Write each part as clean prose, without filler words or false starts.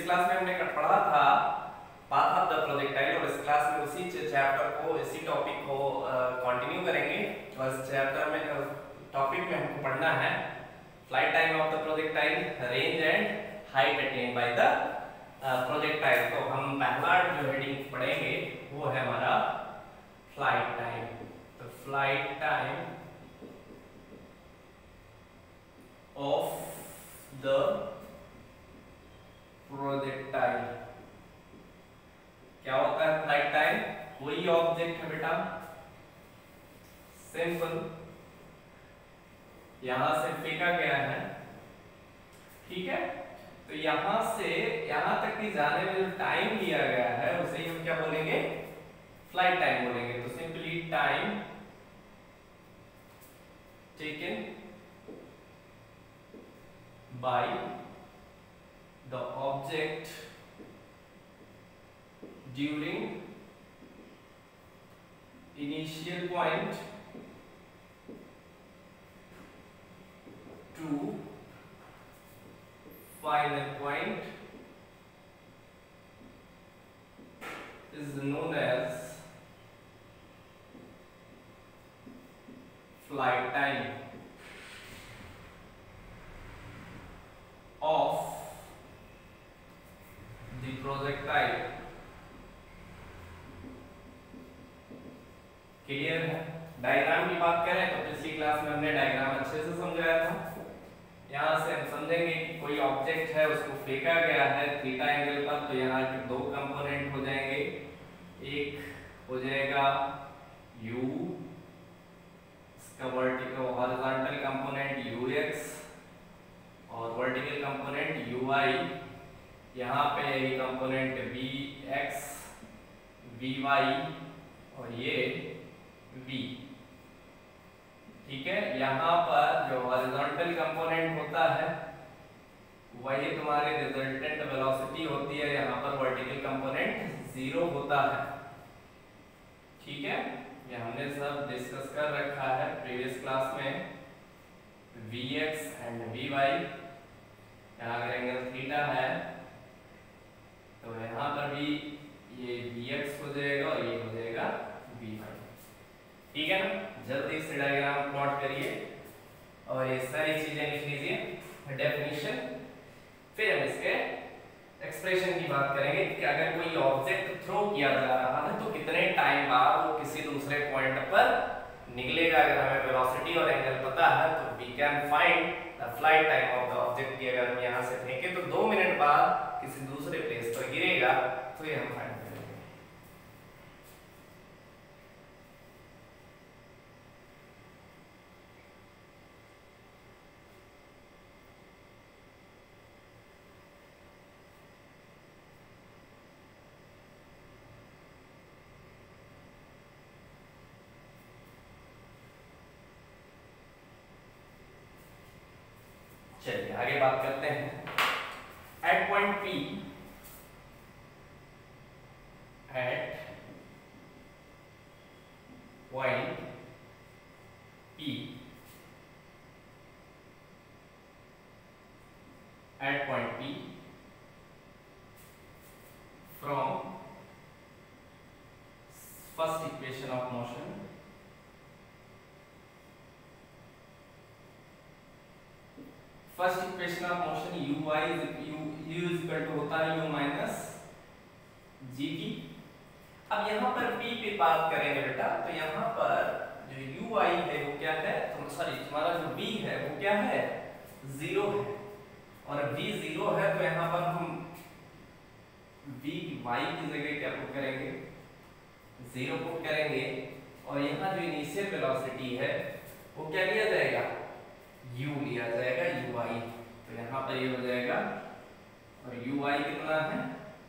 Class में हमने पढ़ा था पाथ ऑफ द प्रोजेक्टाइल, और इस क्लास में उसी चैप्टर को, इसी टॉपिक को कंटिन्यू करेंगे। और इस चैप्टर में टॉपिक में हमको पढ़ना है flight time of the projectile, range and height attained by the projectile. तो हम पहला जो हेडिंग पढ़ेंगे वो है हमारा फ्लाइट टाइम। तो flight time of the projectile. क्या होता है फ्लाइट टाइम? कोई ऑब्जेक्ट है बेटा, सिंपल, यहां से फेंका गया है, ठीक है, तो यहां से यहां तक की जाने में जो टाइम लिया गया है उसे हम क्या बोलेंगे? फ्लाइट टाइम बोलेंगे। तो simply time taken by the object during initial point to final point is known as flight time of the projectile। Clear है? डायग्राम की बात करें तो पिछली क्लास में हमने डायग्राम अच्छे से समझाया था। यहाँ से हम समझेंगे कि कोई ऑब्जेक्ट है, उसको फेंका गया है थीटा एंगल पर, तो यहाँ के दो कंपोनेंट हो जाएंगे। एक हो जाएगा u, इसका वर्टिकल हॉरिजॉन्टल कंपोनेंट ux और वर्टिकल कंपोनेंट uy। यहाँ पे ये कंपोनेंट vx, vy और ये v, ठीक है। यहाँ पर जो हॉरिजॉन्टल कंपोनेंट होता है वही तुम्हारी रिजल्टेंट वेलोसिटी होती है, यहाँ पर वर्टिकल कंपोनेंट 0 होता है, ठीक है। ये हमने सब डिस्कस कर रखा है प्रीवियस क्लास में। vx एंड vy, यहाँ अगर एंगल थीटा है तो यहाँ पर भी ये vx हो जाएगा और ये हो जाएगा vy, ठीक है ना। जल्दी से डायग्राम प्लॉट करिए और ये सारी चीजें लिख लीजिए, डेफिनेशन। फिर हम इसके एक्सप्रेशन की बात करेंगे कि अगर कोई ऑब्जेक्ट थ्रो किया जा रहा है तो कितने टाइम बाद वो किसी दूसरे पॉइंट पर निकलेगा। अगर हमें वेलोसिटी और एंगल पता है तो we can find the flight time of the object की अगर हम यहाँ से फेंके तो 2 मिनट बाद किसी दूसरे प्लेस पर गिरेगा, तो ये हम फाइंड करेंगे। चलिए आगे बात करते हैं। At point P, at point P, at point P from first equation of motion, first equation of motion u is equal to होता है u माइनस gt। अब यहाँ पर p पे बात करेंगे बेटा, तो यहाँ पर जो ui है वो क्या है, तो सॉरी तुम्हारा जो v है वो क्या है, 0 है, और v 0 है तो यहाँ पर हम v y की जगह क्या पुट करेंगे, 0 पुट करेंगे। और यहाँ जो इनिशियल वेलोसिटी है वो क्या लिया जाएगा, u लिया जाएगा, ui। तो यहाँ पर ये हो जाएगा, और ui कितना है,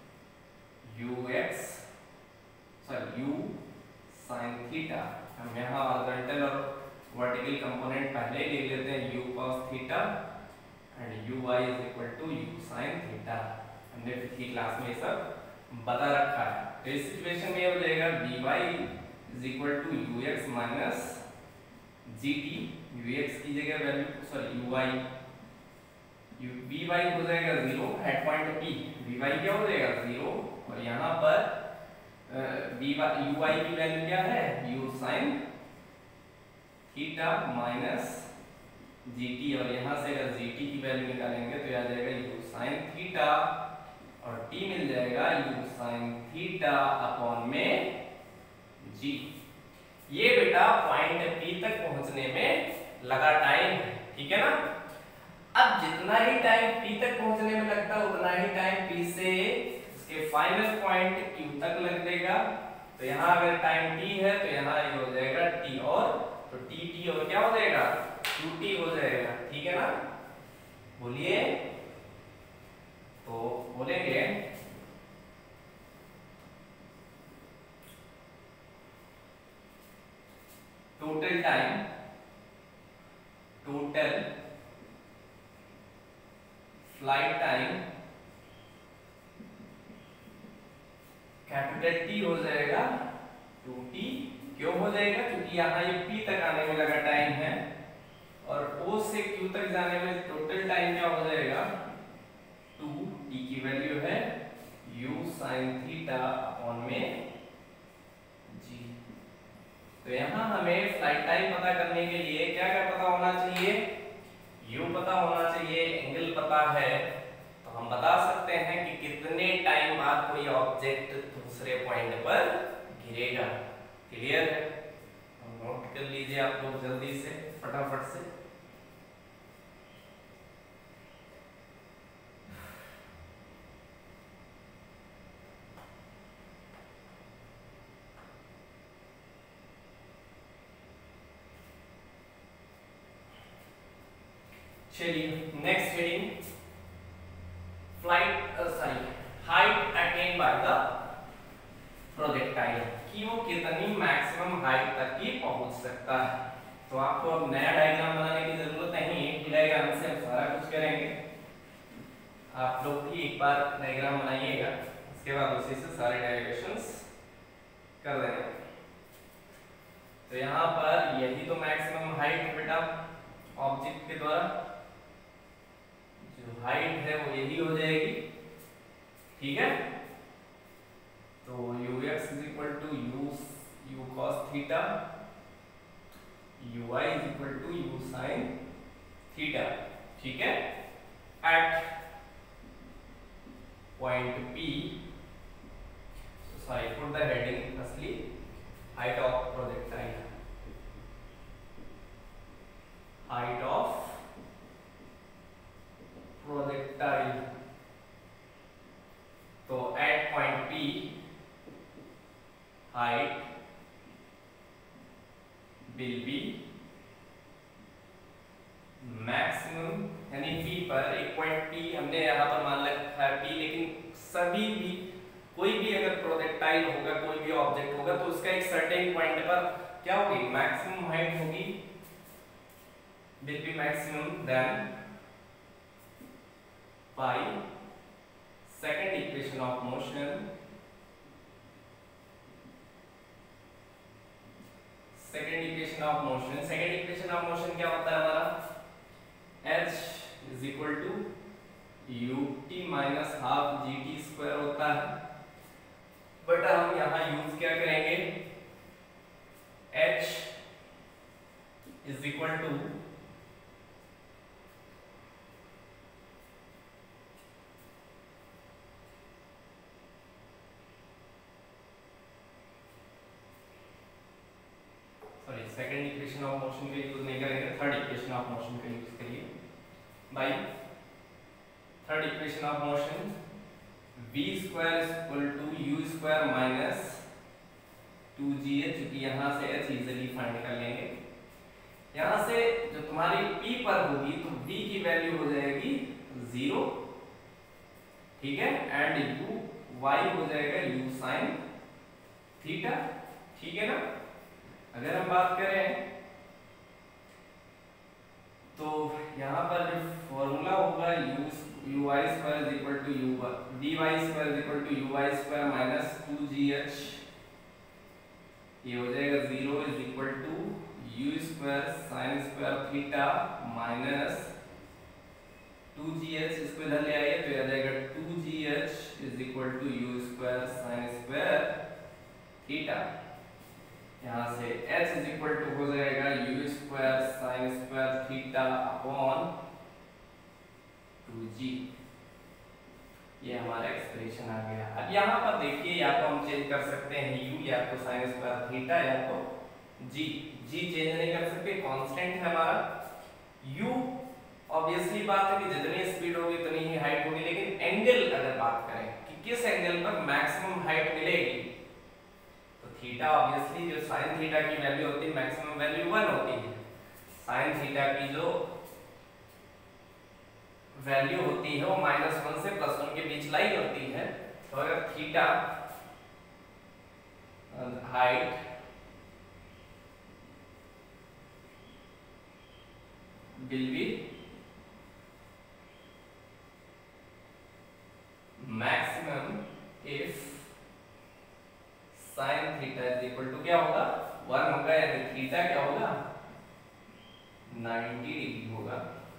ux sorry u sin theta. हम यहाँ हॉरिजॉन्टल और वर्टिकल कंपोनेंट पहले ही लिख लेते हैं, u cos theta and ui is equal to u sin theta. हमने पिछली क्लास में सब बता रखा है। तो इस सिचुएशन में ये हो जाएगा vy is equal to ux minus gt, ux की जगह value sorry ui V Y हो जाएगा 0 at point P, V Y क्या हो जाएगा 0, और यहाँ पर वी वाई यू वाई की वैल्यू क्या है, U sine theta minus G T, और यहाँ से अगर जी टी की वैल्यू निकालेंगे तो आ जाएगा यू साइन थीटा, और टी मिल जाएगा यू साइन थीटा अपॉन में जी। ये बेटा पॉइंट पी तक पहुंचने में लगा टाइम है, ठीक है ना। अब जितना ही टाइम पी तक पहुंचने में लगता है उतना ही टाइम पी से इसके फाइनल पॉइंट क्यू तक लग देगा। तो यहाँ अगर टाइम टी है तो यहाँ ये हो जाएगा टी, और तो टी टी और क्या हो जाएगा, क्यू टी हो जाएगा, ठीक है ना। बोलिए, तो बोलेंगे total time, total flight time capital T हो जाएगा 2t। क्यों हो जाएगा, क्योंकि यहाँ ये p तक आने में लगा टाइम है, और o से q तक जाने में टोटल टाइम क्या हो जाएगा 2t की वैल्यू है u sin थीटा अपॉन में g। तो यहाँ हमें फ्लाइट टाइम पता करने के लिए क्या क्या पता होना चाहिए, u पता होना चाहिए, एंगल पता है, तो हम बता सकते हैं कि कितने टाइम बाद कोई ऑब्जेक्ट दूसरे पॉइंट पर गिरेगा। क्लियर है, नोट कर लीजिए आप लोग जल्दी से फटाफट से। चलिए next heading, flight height attained by the projectile, कि वो कितनी मैक्सिमम हाइट तक ही पहुंच सकता है। तो आपको अब नया डायग्राम बनाने की जरूरत नहीं है, डायग्राम से हम सारा कुछ करेंगे। आप लोग भी एक बार डायग्राम बनाइएगा, उसके बाद उसी से सारे डेरिवेशंस कर देंगे। तो यहाँ पर यही तो मैक्सिमम हाइट है बेटा ऑब्जेक्ट के द्वारा, जो हाइट है वो यही हो जाएगी, ठीक है। तो ux is equal to u cos theta, uy is equal to u sin theta, ठीक है। at point P, so I put the heading firstly height of projectile, height of projectile। तो at point P height will be maximum, यानी P पर एक point P हमने यहाँ पर मान रखा है P, लेकिन सभी भी कोई भी अगर प्रोजेक्टाइल होगा, कोई भी ऑब्जेक्ट होगा, तो उसका एक सर्टेन पॉइंट पर क्या होगी, मैक्सिमम हाइट होगी, will be maximum than by second equation of motion, second equation of motion. Second equation of motion क्या होता है हमारा, h is equal to ut minus half gt square होता है, बट हम यहाँ यूज क्या करेंगे, h is equal to second equation of motion का यूज नहीं करेंगे, थर्ड इक्वेशन ऑफ मोशन का यूज करिए। By third equation of motion v square is equal to u square minus 2gh, क्योंकि यहाँ से h इजीली फाइंड कर लेंगे। यहाँ से जो तुम्हारी p पर होगी तो v की वैल्यू हो जाएगी 0, ठीक है, एंड u y हो जाएगा u sin थीटा, ठीक है ना। अगर हम बात करें तो यहाँ पर जो फॉर्मूला होगा u y square is equal to v y square is equal to u y square minus 2gh, ये हो जाएगा 0 is equal to u square sine square theta minus 2gh upon 2g। ये हमारा एक्सप्रेशन आ गया। अब यहाँ पर देखिए, या तो हम चेंज कर सकते हैं u, या तो साइन स्क्वायर थीटा, या तो g। g चेंज नहीं कर सकते, कांस्टेंट है हमारा। u ऑब्वियसली बात है कि जितनी स्पीड होगी उतनी ही हाइट होगी, लेकिन एंगल अगर बात करें कि किस एंगल पर मैक्सिमम हाइट मिलेगी, तो थीटा ऑब्वियसली जो साइन थीटा की वैल्यू होती है मैक्सिमम वैल्यू 1 होती है। साइन थीटा की जो वैल्यू होती है वो -1 से +1 के बीच लाई होती है। तो अगर theta height will be maximum if sine theta is equal to क्या होगा, 1 होगा, यानी थीटा क्या होगा 90 डिग्री होगा।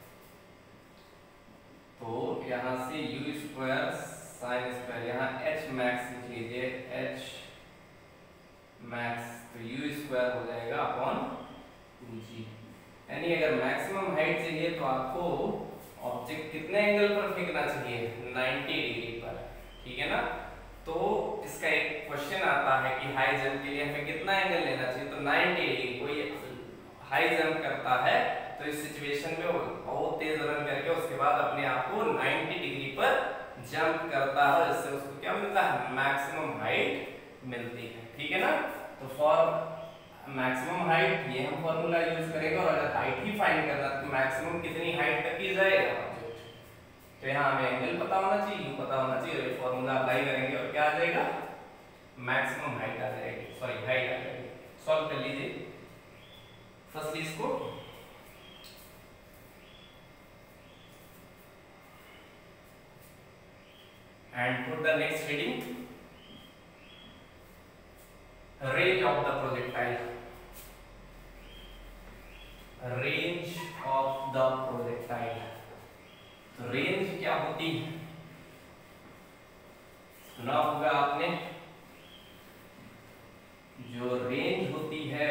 तो यहां से u स्क्वायर साइन स्क्वायर, यहाँ h मैक्स लिख लीजिए, h मैक्स, तो u स्क्वायर हो जाएगा अपॉन 2g। यानी अगर मैक्सिमम हाइट चाहिए तो आपको ऑब्जेक्ट कितने एंगल पर फेंकना चाहिए, 90 डिग्री पर, ठीक है ना। तो इसका एक क्वेश्चन आता है कि हाई जंप के लिए हमें कितना एंगल लेना चाहिए, तो 90 डिग्री। कोई हाई जंप करता है तो इस सिचुएशन में वो बहुत तेज रन करके उसके बाद अपने आप को 90 डिग्री पर जंप करता है, इससे उसको क्या मिलता है, मैक्सिमम हाइट मिलती है, ठीक है ना। तो फॉर मैक्सिमम हाइट ये हम फॉर्मूला यूज करेंगे, और अगर हाइट ही फाइंड करना तो मैक्सिमम कितनी हाइट तक की जाएगा ऑब्जेक्ट, तो यहाँ हमें एंगल पता होना चाहिए, u पता होना चाहिए, और ये फॉर्मूला अप्लाई करेंगे और क्या आ जाएगा, मैक्सिमम हाइट आ जाएगी, सॉरी हाइट आ जाएगी। सॉल्व कर लीजिए फर्स्टली इसको। And put the next heading, range of the projectile, range of the projectile। तो रेंज क्या होती है, सुना होगा आपने, जो रेंज होती है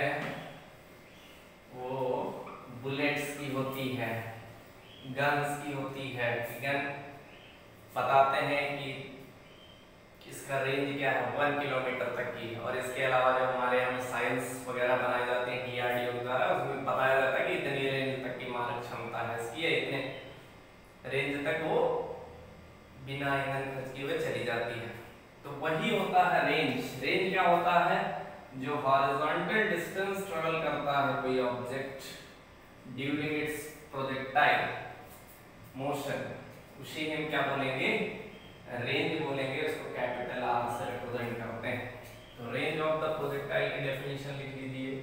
वो बुलेट्स की होती है, गन्स की होती है। गन बताते हैं कि इसका रेंज क्या है, 1 किलोमीटर तक की। और इसके अलावा जो हमारे यहाँ मिसाइल्स वगैरह बनाए जाते हैं DRDO द्वारा, उसमें बताया जाता है कि इतनी रेंज तक की मारक क्षमता है इसकी, इतने रेंज तक वो बिना ईंधन खर्च किए हुए चली जाती है। तो वही होता है रेंज। रेंज क्या होता है, जो हॉरिजॉन्टल डिस्टेंस ट्रेवल करता है कोई object during its projectile motion, उसे हम क्या बोलेंगे, रेंज बोलेंगे, उसको कैपिटल R से रिप्रेजेंट करते हैं। तो रेंज ऑफ द प्रोजेक्टाइल की डेफिनेशन लिख लीजिए,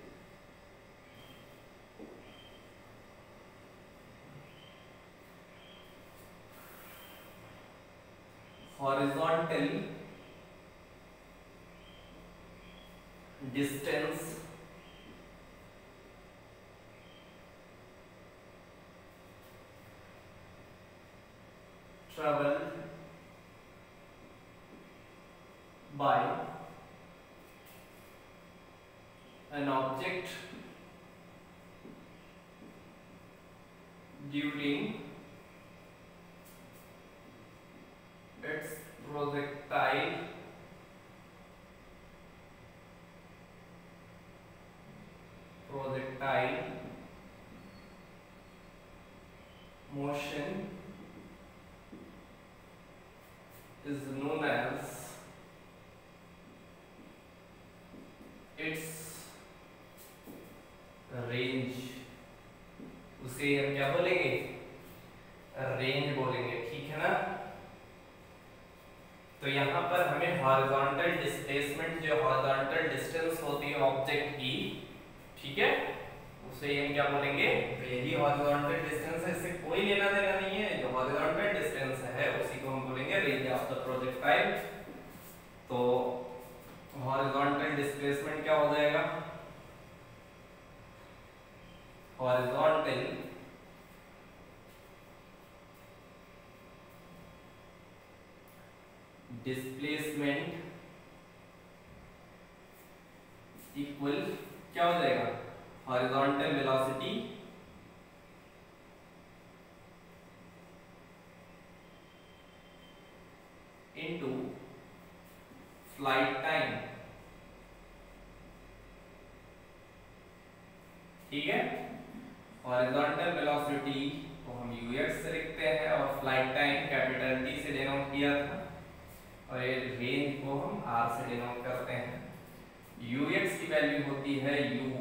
horizontal distance traveled by an object during its projectile motion is known as its range। उसे हम क्या बोलेंगे, रेंज बोलेंगे, ठीक है ना। तो यहाँ पर हमें हॉरिजॉन्टल डिस्प्लेसमेंट, जो हॉरिजॉन्टल डिस्टेंस होती है ऑब्जेक्ट की, ठीक है, उसे हम क्या बोलेंगे, तो यही हॉरिजॉन्टल डिस्टेंस है, इससे कोई लेना देना नहीं है। जो हॉरिजॉन्टल डिस्टेंस है उसी को हम बोलेंगे रेंज ऑफ द प्रोजेक्टाइल। तो हॉरिजॉन्टल डिस्प्लेसमेंट क्या हो जाएगा, हॉरिजॉन्टल डिस्प्लेसमेंट इक्वल क्या हो जाएगा, horizontal velocity into flight time, ठीक है। हॉरिजॉन्टल वेलोसिटी को हम ux से लिखते हैं और फ्लाइट टाइम कैपिटल T से डिनोट किया था, और ये रेंज को हम r से डिनोट करते हैं। ux की वैल्यू होती है u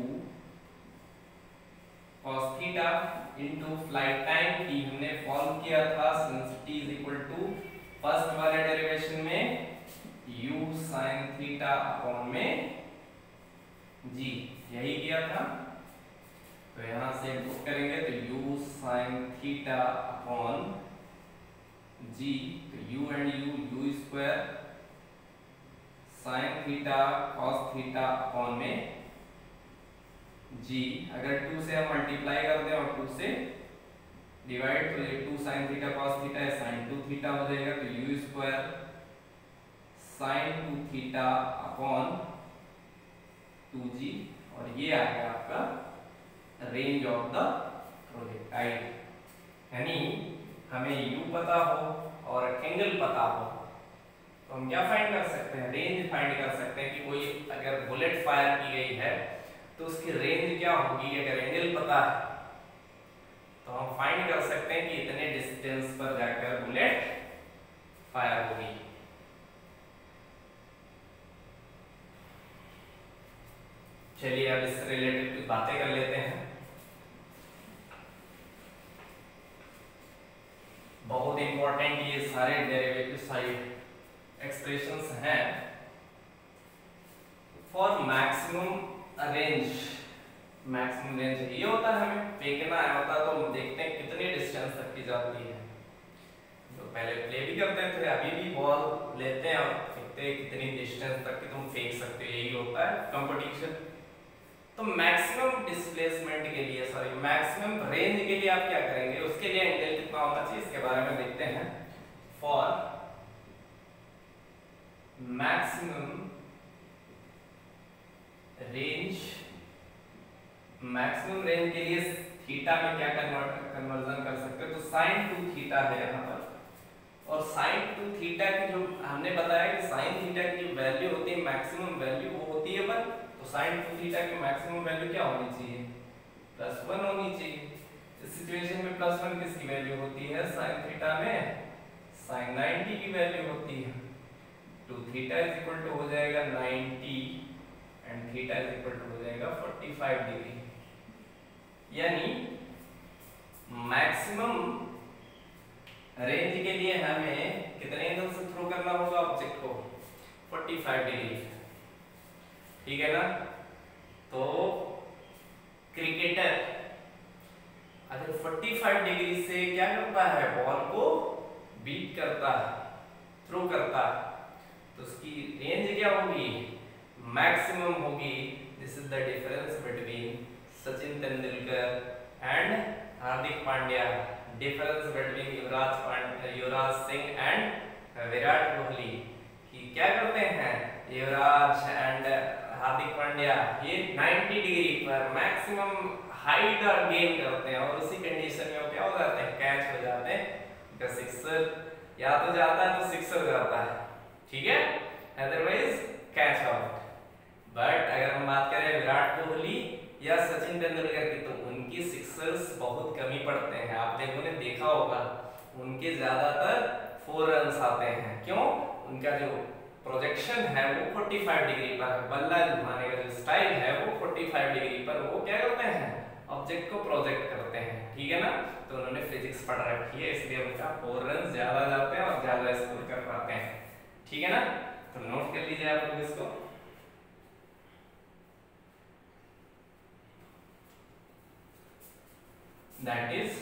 cos theta into flight time t हमने फॉल्व किया था since t is equal to first वाले डेरिवेशन में u sin थीटा अपॉन में g, यही किया था। तो यहां से पुट करेंगे तो u sin theta upon g, तो u and u square sin theta cos theta upon में g, अगर 2 से हम मल्टीप्लाई कर दें और 2 से डिवाइड, तो ये 2 sin थीटा cos थीटा है, sin 2 थीटा हो जाएगा, तो u square sin 2 theta upon 2g, और ये आ गया आपका रेंज ऑफ द प्रोजेक्टाइल। यानी हमें u पता हो और एंगल पता हो तो हम क्या फाइंड कर सकते हैं, रेंज फाइंड कर सकते हैं कि कोई अगर बुलेट फायर की गई है तो उसकी रेंज क्या होगी। अगर एंगल पता है तो हम फाइंड कर सकते हैं कि इतने डिस्टेंस पर जाकर बुलेट फायर होगी। चलिए अब इससे रिलेटेड कुछ बातें कर लेते हैं। बहुत इंपॉर्टेंट ये सारे डेरिवेटिव साइड एक्सप्रेशंस हैं। For maximum range, maximum range ये होता है हमें फेंकना है होता, तो हम देखते हैं कितनी डिस्टेंस तक की जाती है। तो पहले प्ले भी करते थे, अभी भी बॉल लेते हैं और देखते हैं कितनी डिस्टेंस तक की तुम फेंक सकते हो, यही होता है कंपटीशन। तो मैक्सिमम डिस्प्लेसमेंट के लिए, सॉरी मैक्सिमम रेंज के लिए आप क्या करेंगे, उसके लिए एंगल कितना होना चाहिए इसके बारे में देखते हैं। For maximum range, maximum range के लिए थीटा में क्या कन्वर्जन कर सकते हो, तो sin 2 थीटा है यहाँ पर, और sin 2 थीटा की जो हमने बताया कि sin थीटा की वैल्यू होती है मैक्सिमम वैल्यू, वो होती है 1, तो sin 2 थीटा की मैक्सिमम वैल्यू क्या होनी चाहिए, +1 होनी चाहिए। इस सिचुएशन में +1 किसकी वैल्यू होती है, sin थीटा में sin 90 की वैल्यू होती है, तो थीटा इज इक्वल टू हो जाएगा 90 and theta is equal to हो जाएगा 45 डिग्री। यानी मैक्सिमम रेंज के लिए हमें कितने एंगल से थ्रो करना होगा ऑब्जेक्ट को, 45 डिग्री, ठीक है ना। तो क्रिकेटर अगर 45 डिग्री से क्या करता है, बॉल को बीट करता है, थ्रो करता है, तो उसकी रेंज क्या होगी, मैक्सिमम होगी। This is the difference between Sachin Tendulkar and Hardik Pandya, difference between Yuvraj Singh and Virat Kohli. कि क्या करते हैं युवराज एंड हार्दिक पांड्या, ये 90 डिग्री पर मैक्सिमम हाइट और गेन करते हैं, और उसी कंडीशन में वो क्या हो जाते हैं, कैच हो जाते हैं, उनका सिक्सर या तो जाता है तो सिक्सर जाता है, ठीक है, अदरवाइज कैच आउट। बट अगर हम बात करें विराट कोहली या सचिन तेंदुलकर की, तो उनकी सिक्सर्स बहुत कम ही पड़ते हैं। आप लोगों ने देखा होगा उनके ज्यादातर 4 रन्स आते हैं, क्यों, उनका जो प्रोजेक्शन है वो 45 डिग्री पर है, बल्ला घुमाने का जो स्टाइल है वो 45 डिग्री पर वो क्या करते हैं, ऑब्जेक्ट को प्रोजेक्ट करते हैं, ठीक है ना। तो उन्होंने फिजिक्स पढ़ रखी है, इसलिए उनका 4 रन ज्यादा जाते हैं और ज्यादा स्कोर कर पाते हैं, ठीक है ना। तो नोट कर लीजिए आप लोग इसको। That is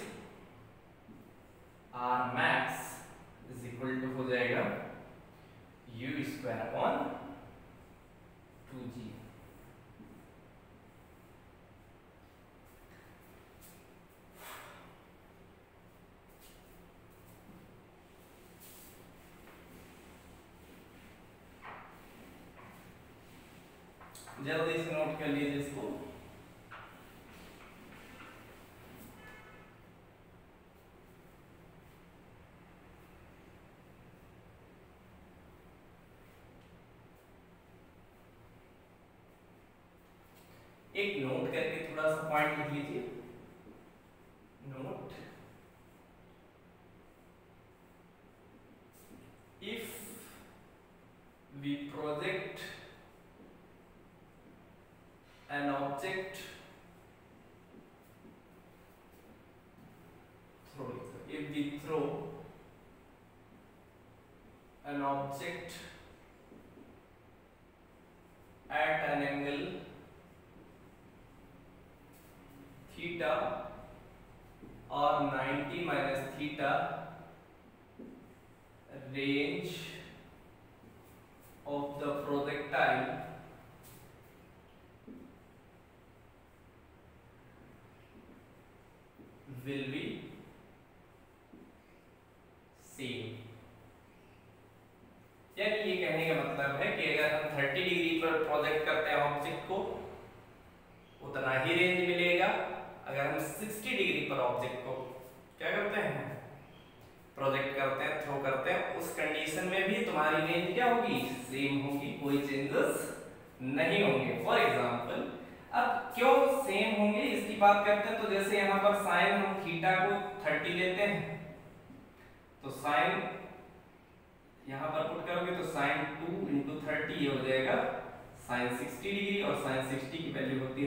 R max is equal to हो जाएगा u स्क्वायर अपॉन 2g। जल्दी से नोट कर लीजिए इसको। एक नोट करके थोड़ा सा पॉइंट लिख लीजिए, note, if we project an object if we throw an object at an angle theta or 90 minus theta, range of the projectile will be same. यानी ये कहने का मतलब है कि अगर हम 30 डिग्री पर प्रोजेक्ट करते हैं ऑब्जेक्ट को, उतना ही रेंज मिलेगा। अगर हम 60 डिग्री पर ऑब्जेक्ट को क्या करते हैं, प्रोजेक्ट करते हैं, थ्रो करते हैं, उस कंडीशन में भी तुम्हारी रेंज क्या होगी, सेम होगी, कोई चेंजेस नहीं होंगे। फॉर एग्जांपल, अब क्यों सेम होंगे इसकी बात करते हैं। तो जैसे यहाँ पर साइन हम थीटा को 30 लेते हैं, तो साइन यहां पर पुट करोगे तो साइन 2 × 30 ये हो जाएगा साइन 60 डिग्री, और साइन 60 की वैल्यू होती है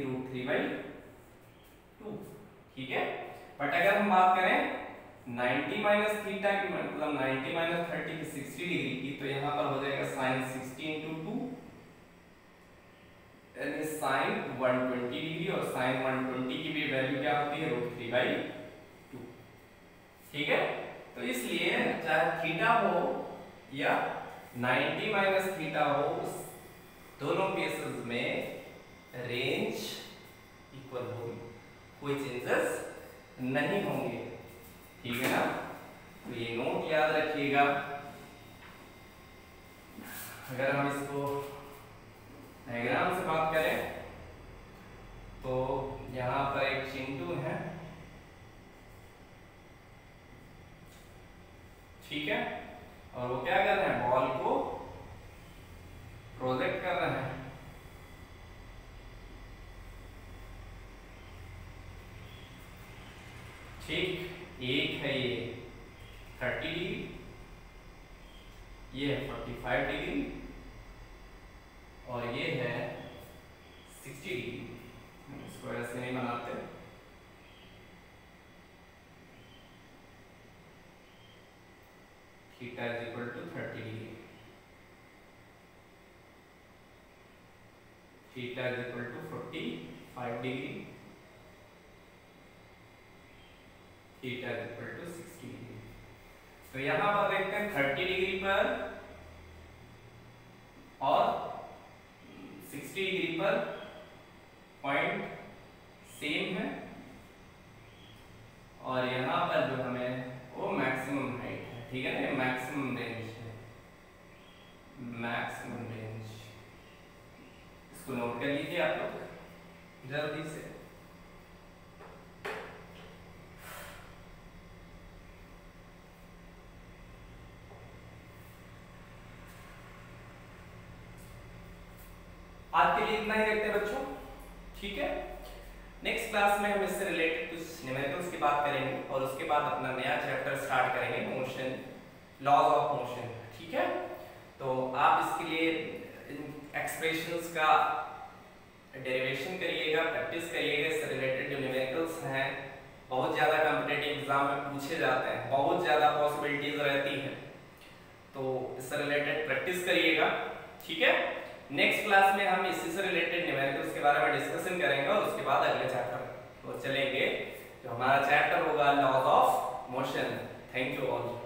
√3/2, ठीक है। बट अगर हम बात करें 90 माइनस थीटा की, मतलब 90 माइनस 30 की 60 डिग्री की, तो यहां पर हो जाएगा साइन 60 × 2 यानी साइन 120 डिग्री, और साइन 120 की भी वैल्यू क्या होती है √3/2, ठीक है। तो इसलिए चाहे थीटा हो या 90 माइनस थीटा हो, दोनों केसेस में रेंज इक्वल होगी, कोई चेंजेस नहीं होंगे, ठीक है ना। तो ये नोट याद रखिएगा। अगर हम इसको डायग्राम से बात करें तो यहां पर एक चिंटू है, ठीक है, और वो क्या कर रहे हैं, बॉल को प्रोजेक्ट कर रहे हैं। ठीक, एक है ये 30 डिग्री, ये है 45 डिग्री, और ये है 60 डिग्री। इसको ऐसे नहीं बनाते, theta is equal to 30 degree, theta is equal to 45 degree, theta is equal to 60 degree. तो यहां पर देखते हैं 30 डिग्री पर और 60 डिग्री पर पॉइंट सेम है, और यहां पर जो हमें वो मैक्सिमम हाइट है, ठीक है ना, मैक्सिमम रेंज है, मैक्सिमम रेंज। इसको नोट कर लीजिए आप लोग जल्दी से। आज के लिए इतना ही रखते हैं बच्चों, ठीक है। नेक्स्ट क्लास में हम इससे रिलेटेड कुछ न्यूमेरिकल्स की बात करेंगे, और उसके बाद अपना नया चैप्टर स्टार्ट करेंगे, मोशन, लॉज ऑफ मोशन, ठीक है। तो आप इसके लिए एक्सप्रेशंस का डेरिवेशन करिएगा, प्रैक्टिस करिएगा। इससे रिलेटेड जो न्यूमेरिकल्स हैं बहुत ज़्यादा कॉम्पिटिटिव एग्जाम में पूछे जाते हैं, बहुत ज़्यादा पॉसिबिलिटीज रहती हैं, तो इससे रिलेटेड प्रैक्टिस करिएगा, ठीक है। नेक्स्ट क्लास में हम इसी से रिलेटेड न्यूमेरिकल्स के बारे में डिस्कशन करेंगे, और उसके बाद अगले चैप्टर को चलेंगे, जो हमारा चैप्टर होगा laws of motion. Thank you all.